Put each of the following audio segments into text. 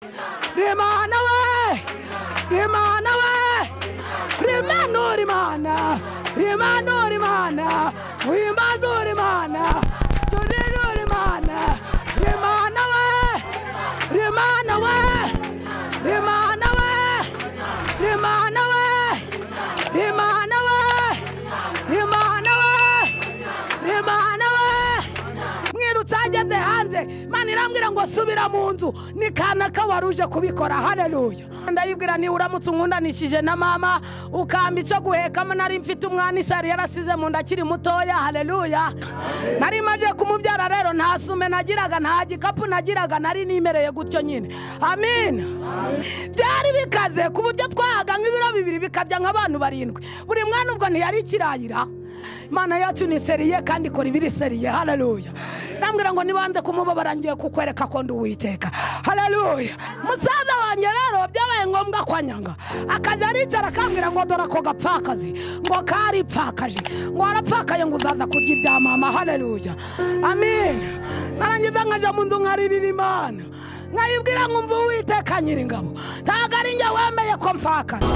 Rimana we, Rimana we, Rimano Rimana, Rimano Rimana, Wimbazo Rimana, Tunino Rimana, Rimana we, Rimana we, Rimana we, Rimana we, Rimana we, Rimana we, Rimana we. Mwirutageze hanze, Mana irambwira ngo subira mu nzu, ni kana kawaruje kubikora. Haleluya. Ndayibwira ni uramutse unkundanishije na mama ukamba ico guheka, nari mfite umwana isari yarasize mu ndakiri mutoya. Haleluya. Nari maje kumubyara rero nta sume nagiraga, nta gikapu nagiraga, nari nimereye gutyo nyine. Amen. Byari bikaze ku buryo twahaga nk'ibiro 2 bikabya nk'abantu 7. Buri mwana ubwo ntiyari kirayira. Mana yacu ni seriye kandi kora ibiri seriye. Haleluya. Nambwira ngo nibanze kumubabara ngiye kukwereka ko ndi Uwiteka. Haleluya. Musaza wanjye rero byabaye ngombwa kwanyanga, akaja aricara akambwira ngo dora ko gapfakazi, ngo kari pfakaje, ngo arapfakaye ngo uzaza kurya ibya mama. Haleluya. Amen. Narangiza nkaja mu nzu nkaririra Imana, nkayibwira ngo umva Uwiteka Nyiringabo, ntago ari njye wemeye ko mpfakaje.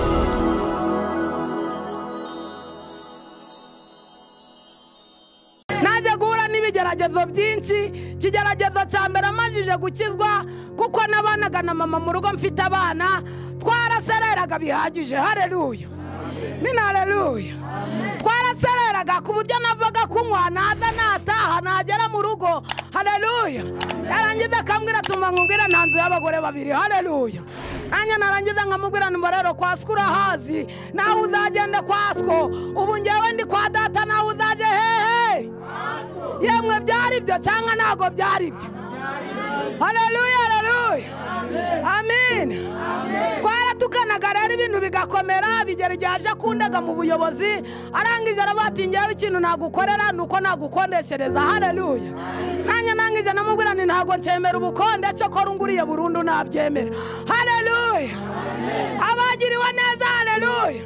Naje guhura n'ibigeragezo byinshi. Ikigeragezo cya mbere amajije gukizwa kuko nabanaga na mama mu rugo mfite abana, twarasereraga bihagije. Haleluya. Mina haleluya. Twarasereraga ku buryo navaga kunywa naza nataha nagera mu rugo. Haleluya. Yarangiza akambwira tuma nkubwira nta nzu y'abagore 2. Haleluya. Anya narangiza nkamubwira nimba rero kwa skura hazi nawe uzagenda kwa sko, ubu ngewe ndi kwa data nawe uzaje hehe. Yemwe byari byo cyangwa nago byari byo. Haleluya, haleluya. Amen. Twaratukanaga rero ibintu bigakomera, bigera igihe aje kundaga mu buyobozi, arangije arabati ngewe ikintu nagukorera nuko nagukondeshereza. Haleluya. Nanya nangije namubwira ni ntago ncemera ubukonde cyo ko runguriye burundu nabyemera. Haleluya. Abagiriwe neza. Haleluya.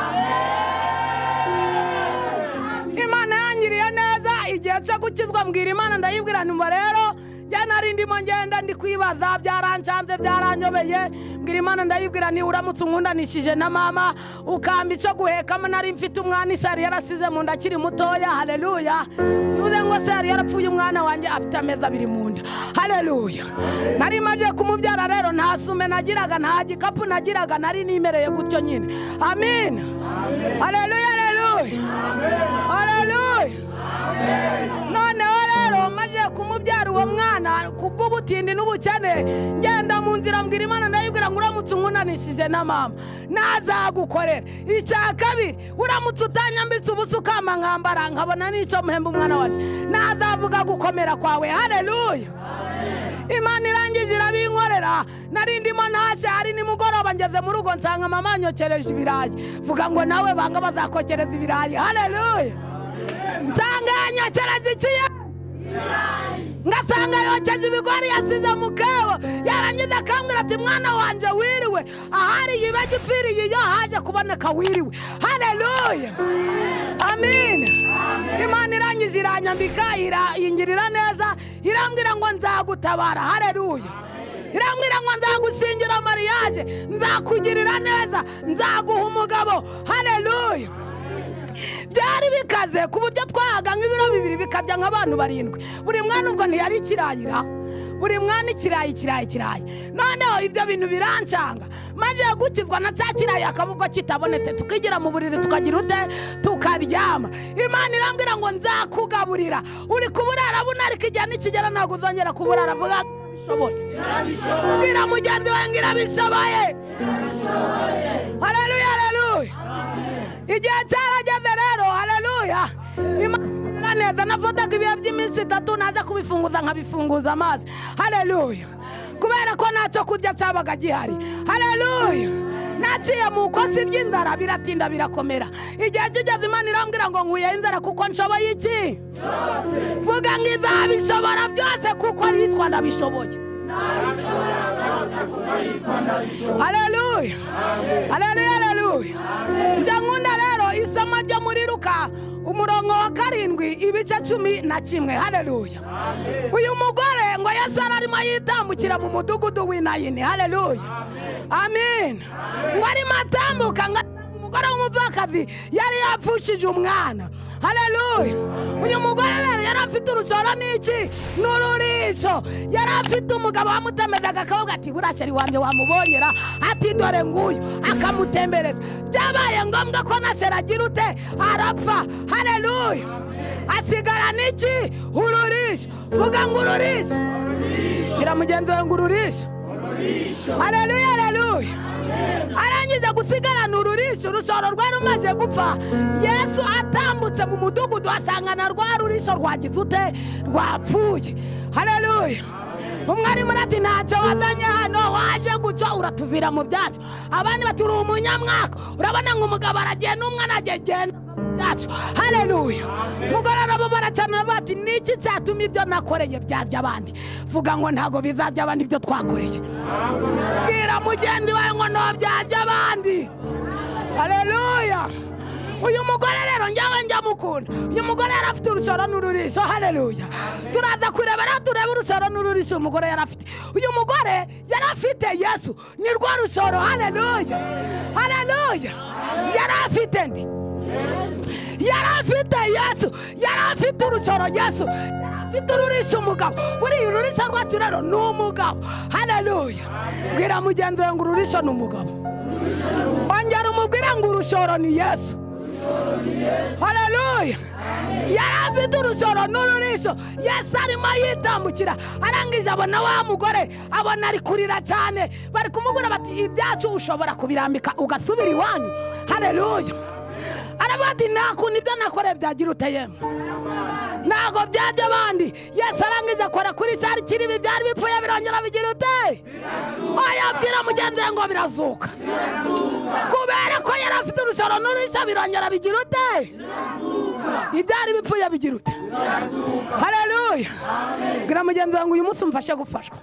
Imana yangiriye neza igihe cyo gukizwa, mbwira Imana ndayibwira nti rero nari ndimo ngenda ndi kwibaza, byarancanze byaranyobeye. Mbwira Imana ndayibwira ni uramutse unkundanishije na mama ukamba ico guheka, nari mfite umwana isari yarasize mu ndakiri mutoya. Haleluya. Yuze ngo se yari yarapfuye umwana wanjye afite amezi 2 mu nda. Haleluya. Nari maje kumubyara rero nta sume nagiraga, nta gikapu nagiraga, nari nimereye gutyo nyine. Amen. Haleluya, haleluya. Haleluya. None rero maje kumubyara uwo mwana kubw'ubutindi n'ubukene, ngenda mu nzira mbwira Imana ndayibwira ngo uramutse unkundanishije na mama nazagukorera. Icya kabiri, uramutse utanyambitse ubusa ukama nkambara nkabona n'icyo muhemba umwana wacu, nazavuga gukomera kwawe. Haleluya. Imana irangije irabinkorera. Nari ndimo ntashye, ari nimugoroba ngeze mu rugo nsanga mama anyokereje ibirayi. Vuga ngo nawe banga bazakokereza ibirayi. Haleluya. Nsanga yanyokereza ikiye, ngasanga yokeza ibigori yasize mu kebo. Yarangiza akambwira ati mwana wanje wiriwe, ahari yiba gipfiriye iyo haje kuboneka wiriwe. Haleluya. Amen. Imana irangije iranyambika, ingirira neza, irambwira ngo nzagutabara. Haleluya. Irambwira ngo nzagusingira mariage, nzakugirira neza, nzaguha umugabo. Haleluya. Byari bikaze ku buryo twahaga nk'ibiro 2 bikabya nk'abantu 7. Buri mwana ubwo ntiyari kirayira, buri mwana ikirayi. Noneho ibyo bintu birancanga, maje gukizwa na cya kirayi akabubwo kitabonetse, tukigira mu buriri tukagira ute tukaryama. Imana irambwira ngo nzakugaburira, uri kuburara bunari kijya n'ikigera ntago uzongera kuburara. Vuga bishoboye. Bwira mugenzi wawe ngira bishoboye. Haleluya, haleluya. Igihe cyarageze rero. Haleluya. Imana neza nafotaga ibihe by'iminsi 3 naza kubifunguza nkabifunguza amazi. Haleluya. Kubera ko ntacyo kurya cyabaga gihari. Haleluya. Naciye mu kosi by'inzara biratinda birakomera. Igihe kigeze Imana irambwira ngo nguye inzara kuko nshoboye iki? Vuga ngo izabishobora byose kuko yitwa ndabishoboye. Haleluya. Haleluya, haleluya. Njangunda rero isama ryo muri Luka umurongo wa 7 ibice 11. Haleluya. Uyu mugore ngo Yesu arimo yitambukira mu mudugudu w'Inayini. Haleluya. Amen. Ngo arimo atambuka ngo umugore w'umupfakazi yari yapfushije umwana. Haleluya. Uyu mugore rero yari afite urusoro n'iki n'ururizo. Yari afite umugabo wamutemezaga akavuga ati burasheri wanje wamubonyera ati dore nguyu akamutembereza. Byabaye ngombwa ko Nasera agira ute arapfa. Haleluya. Asigara n'iki ururizo. Vuga ngo ururizo. Gira mugenzi we ngo ururizo. Haleluya. Haleluya. Arangiza gusigarana ururizo. Urusoro rwari rumaze gupfa. Yesu atambutse mu mudugudu asangana rwa rurizo rwagize ute rwapfuye. Haleluya. Umwari murati ntacyo wazanye hano waje guca uratuvira mu byatsi. Abandi baturi umunyamwaka. Urabona ngo umugabo aragiye n'umwana agegenda byacu. Haleluya. Mugara nabo baracana bati niki cyatuma ibyo nakoreye byajya abandi. Vuga ngo ntago bizajya abandi ibyo twakoreye. Bwira mugenzi wawe ngo no byajya abandi. Haleluya. Uyu mugore rero njyawe njamukunda. Uyu mugore yarafite urusoro n'ururizo. Haleluya. Turaza kurebera turebe urusoro n'ururizo umugore yarafite. Uyu mugore yarafite Yesu ni rwo rusoro. Haleluya. Haleluya. Yarafite ndi yarafite Yesu. Yarafite urusoro Yesu. Yarafite ururizo umugabo. Buri ururizo rwacu rero ni umugabo. Haleluya. Bwira mugenzi we ngo ururizo ni umugabo. Ongera umubwira ngo urusoro ni Yesu. Haleluya. Yarafite urusoro n'ururizo. Yesu arimo yitambukira. Arangije abona wa mugore abona ari kurira cyane. Bari kumugura bati ibyacu ushobora kubirambika ugasubira iwanyu. Haleluya. Aravuga ati nakundi ibyo nakore byagira uteye ntago byajya abandi. Yesu arangije akora kuri cyari kiri byari bipfuye birongera bigira ute oya mugenzi we ngo birazuka. Kubera ko yari afite urusoro n'ururizo birongera bigira ute ibyari bipfuye bigira ute. Haleluya. Gira mugenzi we ngo uyu munsi umfashe gufashwa.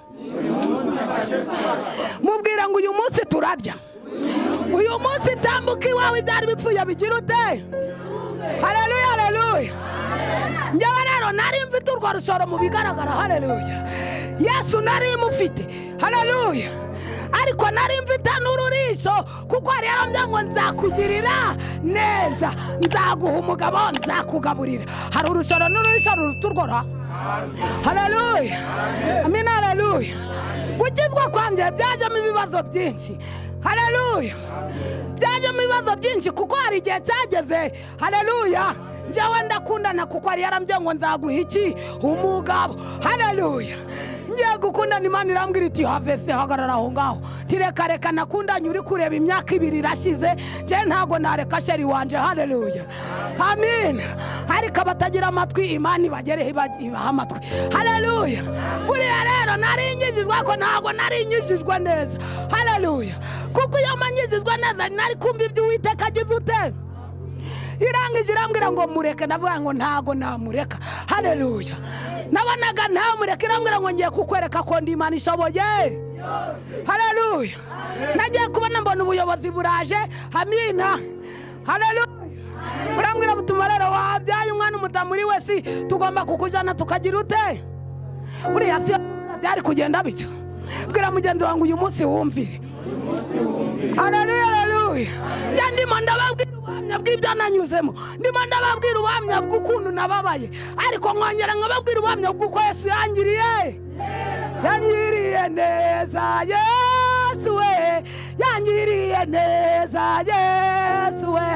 Mubwira ngo uyu munsi turabya. Uyu munsi tambuka iwawe ibyari bipfuye bigira ute. Haleluya. Haleluya. Njyewe rero nari mfite urwo rusoro mu bigaragara. Haleluya. Yesu nari mufite. Haleluya. Ariko nari mfite n'ururizo kuko ari yarambye ngo nzakugirira neza, nzaguha umugabo, nzakugaburira. Hari urusoro n'ururizo ruturgora. Haleluya. Amen. Haleluya. Gukizwa kwanje byajemo ibibazo byinshi. Haleluya. Byajemo ibibazo byinshi kuko hari igihe cyageze. Haleluya. Njyewe ndakundana kuko ari yarambye ngo nzaguha iki umugabo. Haleluya. Ngiye gukundana Imana irambwira iti havese hagarara aho ngaho. Ntireka nakundanye uri kureba imyaka 2 irashize. Je ntago nareka sheri wanje. Haleluya. Amen. Ariko abatagira amatwi Imana ibagere ibaha amatwi. Haleluya. Buriya rero nari nyijijwe ko ntago nari nyijijwe neza. Haleluya. Kuko iyo manyijijwe neza nari kumva ibyo Uwiteka agize ute. Irangije irambwira ngo mureke. Ndavuga ngo ntago namureka. Haleluya. Nabonaga ntamureka. Irambwira ngo ngiye kukwereka ko ndi Imana ishoboye. Haleluya. Nagiye kubona mbona ubuyobozi buraje. Amina. Haleluya. Urambwira butuma rero wabyaye umwana umutamuri wese tugomba kukujana tukagira ute. Uriya byari kugenda bityo. Bwira mugenzi wangu uyu munsi wumvire. Haleluya. Haleluya. Ndimo ndababwira ubuhamya bw'ibyo nanyuzemo. Ndimo ndababwira ubuhamya bw'ukuntu nababaye. Ariko nkongera nkababwira ubuhamya bw'uko Yesu yangiriye. Yangiriye neza Yesu we. Yangiriye neza Yesu we.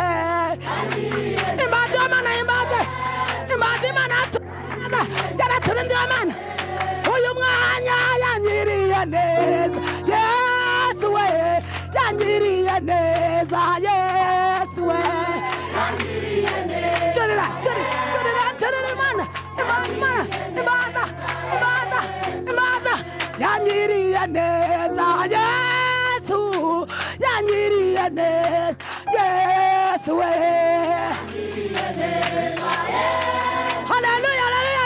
Imbaze Imana imbaze. Imbaze Imana yaraturinde Imana. Uyu mwanya yangiriye neza Yesu we. Yangiriye neza Yesu we. Yangiriye neza. Chorera Imana. Yangiriye neza Yesu. Yangiriye neza Yesu we. Haleluya.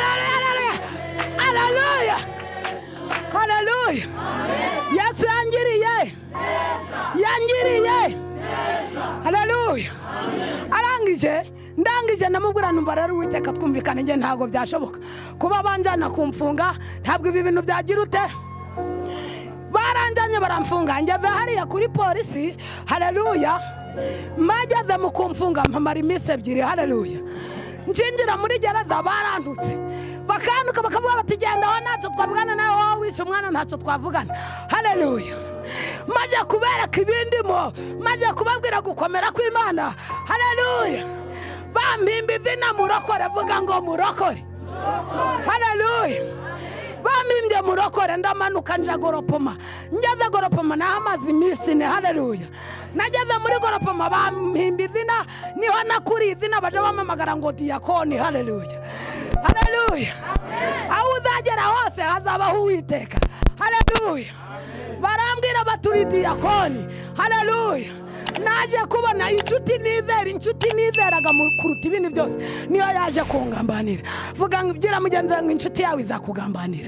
Haleluya. Haleluya. Yesu yangiriye. Yangiriye. Haleluya. Ndangije ndangije ndamubwira numva rero Uwiteka twumvikane nge ntago byashoboka kuba banjana kumfunga ntabwo ibi bintu byagira ute baranjanye baramfunga ngeze hariya kuri polisi haleluya mageze mu kumfunga mpamara iminsi 2 haleluya njinjira muri gereza barantutse bakanduka bakavuga bati genda aho ntacyo twavugana nawe wowe wishe umwana ntacyo twavugana haleluya maje kubereka ibindimo maje kubabwira gukomera kw'Imana haleluya bampimba izina murokore vuga ngo murokore haleluya bamimbye murokore ndamanuka nja Goropoma ngeze Goropoma nahamaze iminsi 4 haleluya nageze muri Goropoma bampimba izina niho nakuri izina baje bamamagara ngo Diakoni haleluya haleluya aho uzagera hose hazabaho Uwiteka haleluya barambwira baturi Diakoni haleluya naje kubona inshuti nizeraga kuruta ibindi byose niyo yaje kungambanira vuga ngo gira mugenzi wanjye inshuti yawe izakugambanira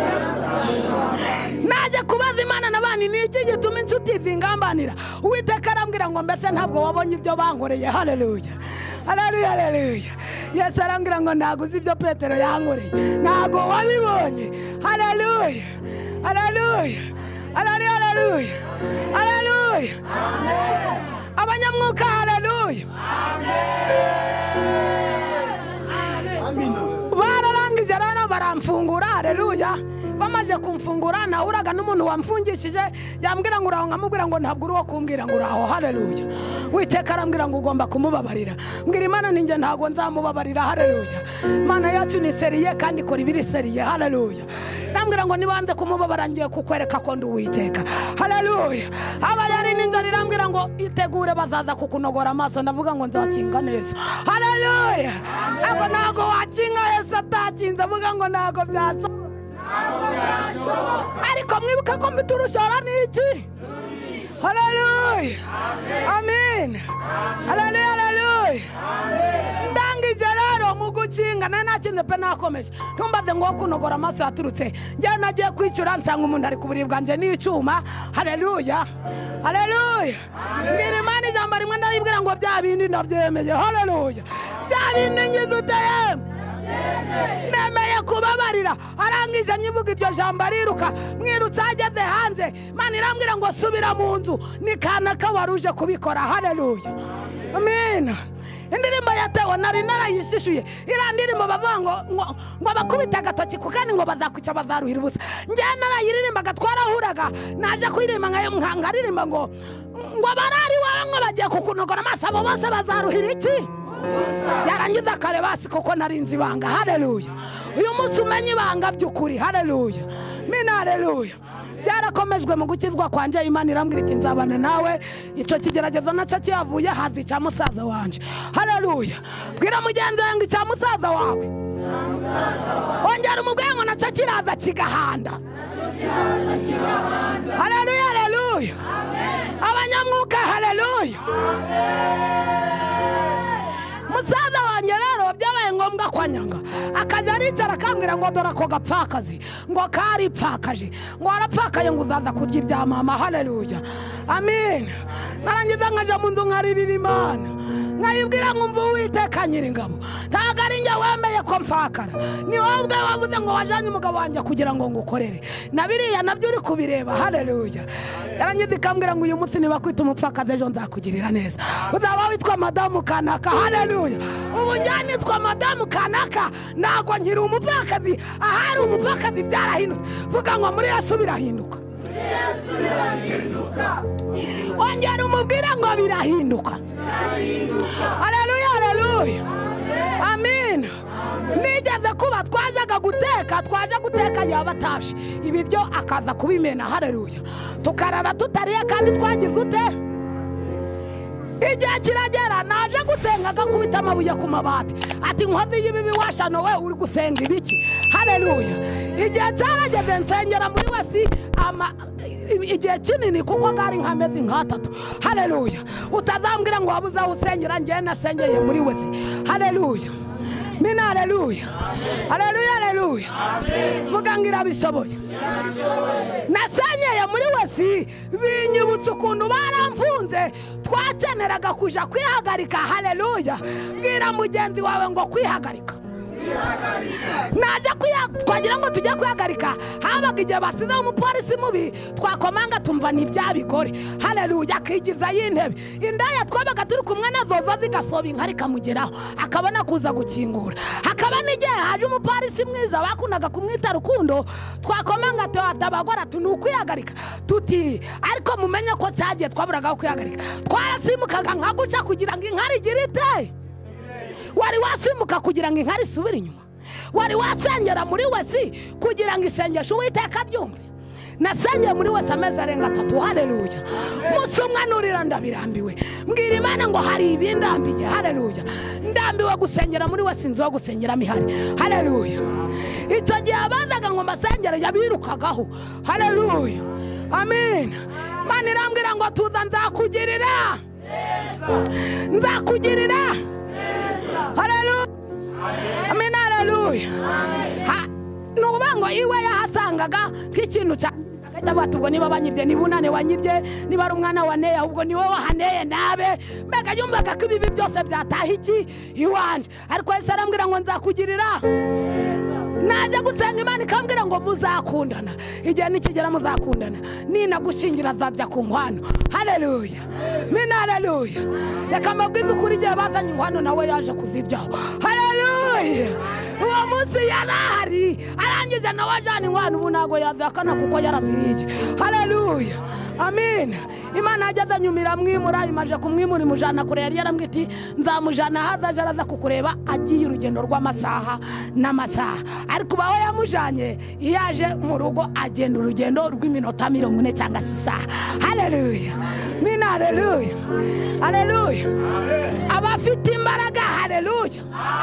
naje kubaza Imana nabani niki gituma inshuti zingambanira Uwiteka arambwira ngo mbese ntabwo wabonye ibyo bankoreye haleluya haleluya haleluya Yesu arambwira ngo naguze ibyo Petero yankoreye ntago wabibonye haleluya haleluya haleluya haleluya haleluya amen abanyamwuka haleluya amen bararangije rero baramfungura haleluya bamaje kumfungura nahuraga n'umuntu wamfungishije yambwira ngo uraho nkamubwira ngo ntabwo uri wo kumbwira ngo uraho haleluya Uwiteka arambwira ngo ugomba kumubabarira mbwira Imana ninjye ntago nzamubabarira haleluya Imana yacu ni seriye kandi ikora ibiri seriye haleluya nambwira ngo nibanze kumubabara ngiye kukwereka ko ndi Uwiteka haleluya aba yari ninjye irambwira ngo itegure bazaza kukunogora amaso ndavuga ngo nzakinga neza haleluya abo ntago wakinga Yesu atakinze avuga ngo ntago byaso ariko mwibuka ko miturushora niki haleluya amen haleluya haleluya ndangije rero mu gukinga nakinze pe nakomeje ntumbaze ngo kunogora amaso yaturutse njye nagiye kwicura nsanga umuntu ari kuburibwa nje n'icuma haleluya haleluya mbere Imana ijambo rimwe ndabibwira ngo bya bindi ndabyemeye haleluya bya bindi ngizuteye nemeye kubabarira arangije nyivuga ibyo jambo ariruka mwirutse ageze hanze Imana irambwira ngo subira mu nzu nikanaka waruje kubikora haleluya amen indirimbo yatewe nari narayishishuye irandirimbo bavuga ngo bakubita agatoki kukani ngo bazakwica bazaruhira ubusa njye narayiririmba gatwarahuraga naje kuririmba nkangaririmba ngo barari wawe ngo bagiye kukunogora amaso abo bose bazaruhira iki yarangiza kare basi koko narinzi ibanga haleluya uyu munsi umenye ibanga by'ukuri haleluya mina haleluya byarakomejwe mu gukizwa kwanje Imana irambwira iti nzabana nawe icyo kigeragezo nacyo cyavuye hazi cya musaza wanje haleluya bwira mugenzi wanjye cya musaza wawe ongera umubwengo nacyo kiraza kigahanda haleluya haleluya abanyamwuka haleluya musaza wanjye rero byabaye ngombwa kwanyanga akaja aricara akambwira ngo dora ko gapfakazi ngo kari pfakaje ngo arapfakaye ngo uzaza kurya ibya mama haleluya amen narangiza nkaja mu nzu nkaririra Imana nkayibwira ngo umva Uwiteka Nyiringabo ntago ari njye wemeye ko mfakara ni wowe ubwawe wavuze ngo wajanye umugabo wanjye kugira ngo ngukorere na biriya nabyo uri kubireba haleluya yarangiza ikambwira ngo uyu munsi niba kwita umupfakazi ejo nzakugirira neza uzaba witwa madamu kanaka haleluya ubu njyane nitwa madamu kanaka ntago nkiri umupfakazi ahari umupfakazi byarahindutse vuga ngo muri Yesu birahinduka ongera umubwira ngo birahinduka haleluya haleluya amen nigeze kuba twaje guteka yabatashe ibiryo akaza kubimena haleluya tukarara tutariye kandi twagize ute igihe kiragera naje gusenga agakubita amabuye ku mabati ati nkozi y'ibibi washano we uri gusenga ibiki haleluya igihe cyarageze nsengera muri wese igihe kinini kuko ngari nkameze nk'atatu haleluya utazambwira ngo wabuze aho usengera njye nasengeye muri wese haleluya mina haleluya haleluya haleluya vuga ngira bishoboye nasenyeye muri wese binyibutse ukuntu baramfunze dutunze twakeneraga kuja kwihagarika. Haleluya. Bwira mugenzi wawe ngo kwihagarika. Najya twagira ngo tujye kwihagarika, habaga igihe basizeho umupolisi mubi twakomanga tumva ni bya bigore. Haleluya. Akigiza y'intebe indaya twabaga turi kumwe nazo zigasoba inkari kamugeraho akabona kuza gukingura. Hakaba n'igihe haje umupolisi mwiza bakundaga kumwita Rukundo, twakomanga atabagora tunukwihagarika tuti ariko mumenye ko cyagiye twaburaga kwihagarika. Twarasimukaga nka guca kugira ngo inkari girite. Wari wasimuka kugira ngo inkari subire inyuma. Wari wasengera muri wese kugira ngo isengesho Uwiteka ryumve. Nasengeye muri wese amezi arenga 3. Haleluya. Musumwa nurira ndabirambiwe. Mbwira Imana ngo hari ibindambiye. Haleluya. Ndambiwe gusengera muri wese inzo gusengera mihari. Haleluya. Icyo gihe abazaga ngo masengera yabirukagaho. Haleluya. Amen. Mana irambwira ngo tuza nzakugirira. Nzakugirira. Haleluya. Amen. Haleluya. Nubango iwe yahasangaga nk'ikintu cya ubwo niba banyibye nibunane wanyibye niba ari umwana waneye ahubwo niwe wahaneye nabe mbega yumvaga ko ibi byose byataha iki iwanje. Ariko Yesu arambwira ngo nzakugirira. Najya gusenga Imana ikambwira ngo muzakundana. Igihe nikigera muzakundana, nina gushingira azabya ku nkwano. Haleluya. Mina haleluya. Reka mabwize ukuri igihe bazanye inkwano nawe yaje kuziryaho. Haleluya. Uwo munsi yarahari arangije nawe ajana inkwano ubu ntago yazakana kuko yaraziriye. Haleluya. Amen. Imana yajyaza nyumira mwimura imaje kumwimura imujana kure yari yarambwiti nzamujana hazaje araza kukureba agiye urugendo rw'amasaha n'amasaha. Ariko bawe yamujanye yaje mu rugo agenda urugendo rw'iminota 40 cyangwa isaha. Haleluya. Mina haleluya. Haleluya. Abafite imbaraga. Haleluya.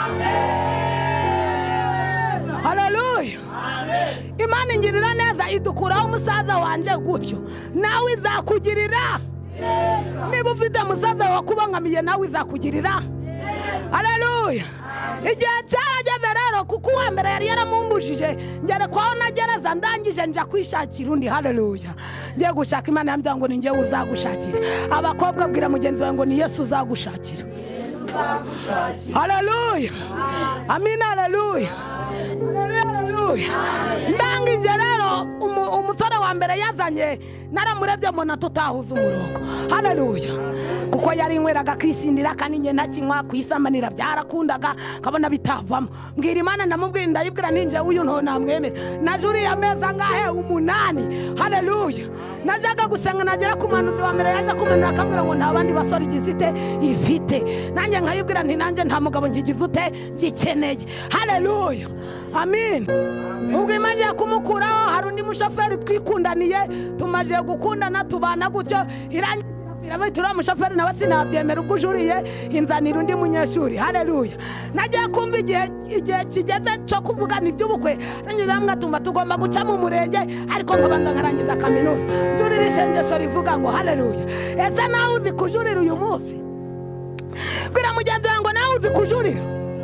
Haleluya. Imana ingirira neza idukuraho umusaza wanje gutyo nawe izakugirira. Niba ufite umusaza wakubangamiye nawe izakugirira. Haleluya. Igihe cyarageze rero kuko uwa mbere yari yaramumbujije ngere kwaho nagereza ndangije nja kwishakira undi. Haleluya. Ngiye gushaka Imana yambya ngo ni ngiye uzagushakira. Abakobwa bwira mugenzi wawe ngo ni Yesu uzagushakira. Haleluya. Amina. Haleluya. Haleluya. Ndangije rero umusore wa mbere yazanye naramurebye mbona tutahuza umurongo. Haleluya. Kuko yari inyweraga kwisindira kandi nge nakinywa kwisamanira byarakundaga kabona bitavamo. Mbwira Imana ndamubwira ndayibwira ninje uyu nto namwemera. Najuri ya meza ngahe 8. Haleluya. Najaga gusenga nagera ku manuzi wa mbere yaje kumena akambwira ngo nta bandi basore igizite ifite. Nanjye nkayibwira nti nanjye nta mugabo ngigizute gikeneye. Haleluya. Amen. Ubwo Imana kumukuraho hari undi mushoferi twikundaniye tumaje gukundana tubana gutyo irangi irabitura mushoferi nawe sinabyemera ubwo ujuriye inzanira undi munyeshuri. Haleluya. Najya kumva igihe kigeze cyo kuvugana iby'ubukwe nanjye ngamwatumba tugomba guca mu murenge ariko nkabanza nkarangiza kaminuza. Njurira isengesho rivuga ngo haleluya. Ese nawe uzi kujurira uyu munsi? Bwira mugenzi wanjye nawe uzi kujurira.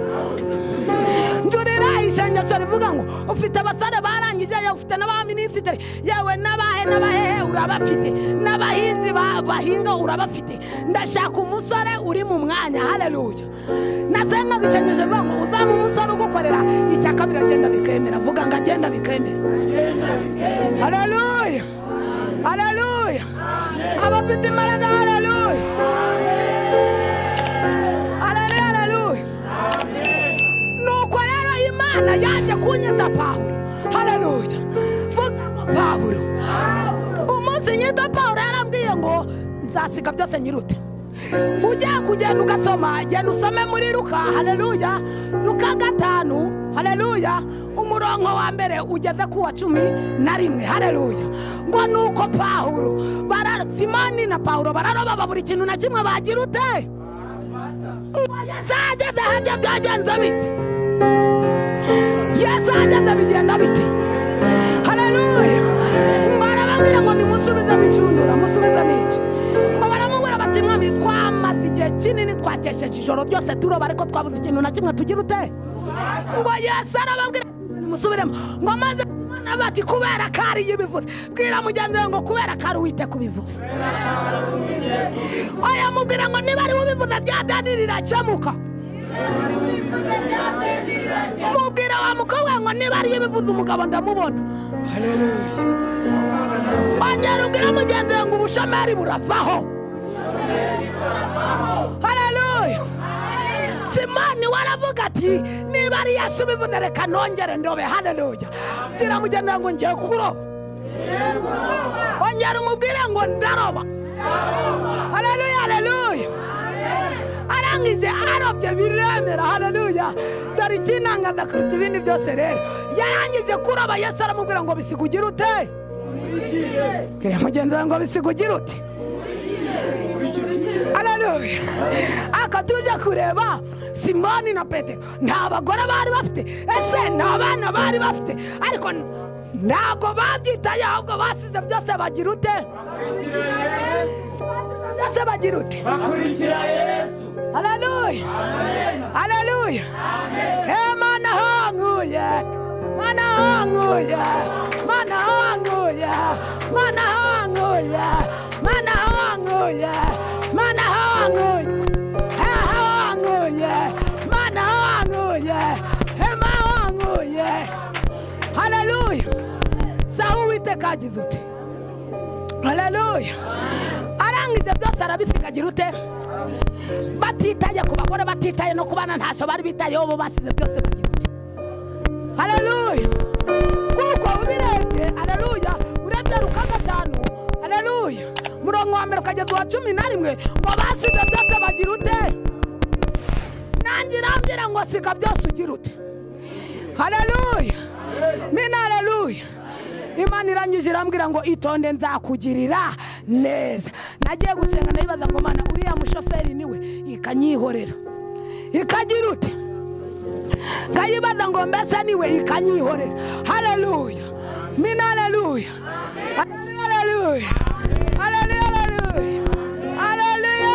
Njurira isengesho rivuga ngo ufite abasare barangije yawe ufite n'abaminisitiri yawe n'abahe urabafite n'abahinzi bahinga urabafite. Ndashaka umusore uri mu mwanya. Haleluya. Nasenga gicengeje bango uzamu umusore ugukorera icyakabiri agenda bikemera. Vuga ngo agenda bikemera. Haleluya. Haleluya. Abafite imbaraga. Haleluya. Haleluya. Nuko rero Imana yaje kunyita Pawulo. Haleluya. Vuga Pawulo. Umunsi nyita Pawulo yarambwiye ngo nzasiga byose nyirute. Ujya kugenda ugasoma genda usome muri Luka. Haleluya. Luka 5. Haleluya. Umurongo wa mbere ugeze ku wa 11. Haleluya. Ngo nuko Pawulo Simoni na Pawulo bararoba buri kintu na kimwe bagira ute. Yazageze hajya byagenze bite? Yazageze bigenda bite? Haleluya. Barababwira ngo nimusubize bicundura musubize miki. Ngo baramubwira bati mwami twamaze igihe kinini twakesheje ijoro ryose turoba ariko twabuze ikintu na kimwe tugira ute. Ngo Yesu arababwira musubiremo ngo maze bati kubera kari yibivuze. Bwira mugenzi wawe ngo kubera kari wite kubivuze. Oya mubwira ngo niba ari ubivuze byadanirira cyamuka. Mubwira wa mukobwa ngo niba ari yibivuze umugabo ndamubona. Haleluya. Ongera ubwira mugenzi wawe ngo ubushomeri buravaho. Haleluya. Simoni waravuga ati niba ari Yesu bivuze reka nongere ndobe. Haleluya. Gira mugenzi ngo ngiye kuroba. Ongera umubwire ngo ndaroba. Haleluya, haleluya. Arangize arobye biremera. Haleluya. Dore ikinangaza kuruta ibindi byose rero yarangize kuroba. Yesu aramubwira ngo bisigugira ute. Gira mugenzi ngo bisigugira ute. Haleluya. Akatuje kureba Simoni na Petero nta bagore bari bafite, ese nta bana bari bafite, ariko ntabwo babyitaye ahubwo basize byose bagira ute. Byose bagira ute. Bakurikira Yesu. Haleluya. Haleluya. Mana hanguye, mana hanguye, mana hanguye, mana hanguye, mana hanguye, mana hanguye, hanguye, mana hanguye, mana hanguye. Haleluya. Sawa Uwiteka agize ute. Haleluya. Arangize byose arabisigagira ute. Batitaye ku bagore, batitaye no kubana ntacyo bari bitayeho, bo basize byose bagira ute. Haleluya. Kuko ubirebye, haleluya, urebye Luka 5, haleluya, murongo wa mbere ukageza wa 11 ngo basize byose bagira ute. Nangira ambira ngo siga byose ugira ute. Haleluya. Mina haleluya. Imana irangije irambwira ngo itonde nzakugirira neza. Nagiye gusenga nayibaza ngo Mana uriya mushoferi niwe, ikanyihorera. Ikagira ute. Ngayibaza ngo mbese niwe, ikanyihorera. Haleluya. Mina haleluya. Haleluya. Haleluya. Haleluya. Haleluya.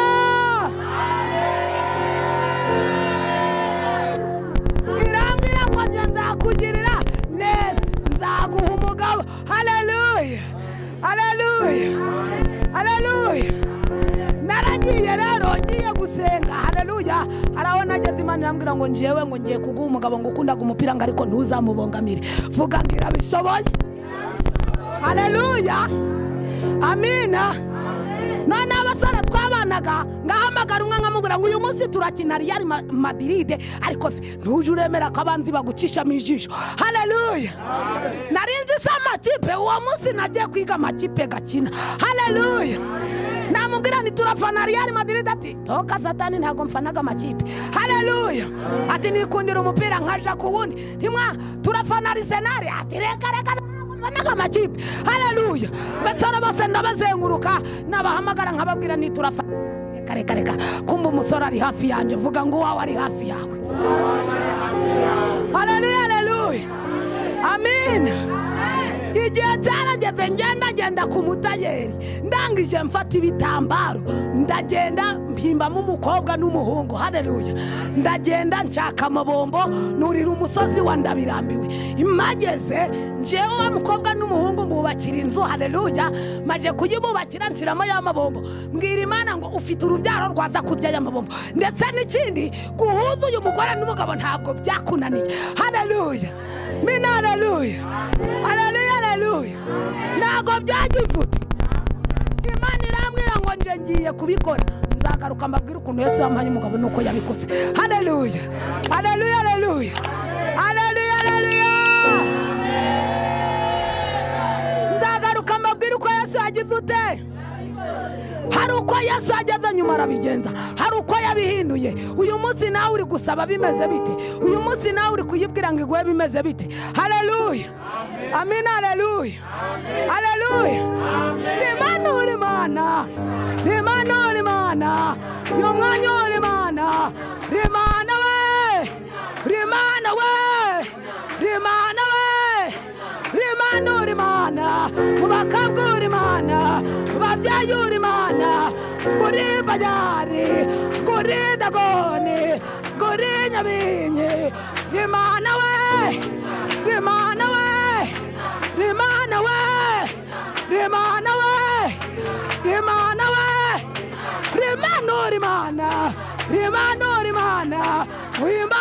Irambwira ngo nzakugirira neza, nzaguha umugabo. Haleluya. Haleluya. Haleluya. Naragiye rero ngiye gusenga. Haleluya. Araho nageze Imana irambwira ngo njewe ngo ngiye kuguha umugabo ngo ukundaga umupira ngo ariko ntuzamubongamire. Vuga ngira bishoboye. Haleluya. Amina. None abasore twabanaga ngahamagara umwe nkamubwira ngo uyu munsi turakina Real Madrid ariko ntuje uremera ko abanzi bagucisha mijisho. Haleluya. Narinzi sama kipe uwo munsi nagiye kwiga amakipe gakina. Haleluya. Namubwira ni turafana Real Madrid ati toka satani ntago mfanaga amakipe. Haleluya. Ati nikundira umupira nkaja ku wundi. Ntimwa turafana Arsenal ati reka mfanaga amakipe. Haleluya. Basara bose ndabazenguruka nabahamagara nkababwira ni turafana. Reka kumba umusore ari hafi yanje, vuga ngo wawe ari hafi yawe. Haleluya, haleluya. Amen. Igihe cyarageze ngenda ku mutayeri, ndangije mfata ibitambaro ndagenda mpimbamo umukobwa n'umuhungu. Haleluya. Ndagenda nshaka amabombo nurira umusozi wa Ndabirambiwe. Imageze njewe wa mukobwa n'umuhungu mbubakira inzu. Haleluya. Maje kuyibubakira nshiramo ya mabombo, mbwira Imana ngo ufite urubyaro rwaza kurya ya mabombo, ndetse n'ikindi guhuza uyu mugore n'umugabo ntabwo byakunaniye. Haleluya. Mina haleluya. Haleluya, haleluya. Ntabwo byagize ute. Imana irambwira ngo nje ngiye kubikora, nzagaruka mbabwira ukuntu Yesu yampaye umugabo nuko yabikoze. Haleluya. Haleluya, haleluya. Haleluya, haleluya. Nzagaruka mbabwira uko Yesu yagize ute. Hari uko Yesu ageze nyuma arabigenza, hari uko yabihinduye. Uyu munsi nawe uri gusaba bimeze bite, uyu munsi nawe uri kuyibwira ngo igwe bimeze bite. Haleluya. Amina. Haleluya. Haleluya. Imana uri Mana, Imana uri Mana, uyu mwanya uri Mana. Imana we, Imana we, Imana we, Imana uri Mana. Mubakabwa uri Mana, mubabyeyi uri Mana, kuri Bayari, kuri Dagoni, kuri Nyabingi. Imana we, Imana we, uri mana rimana uri mana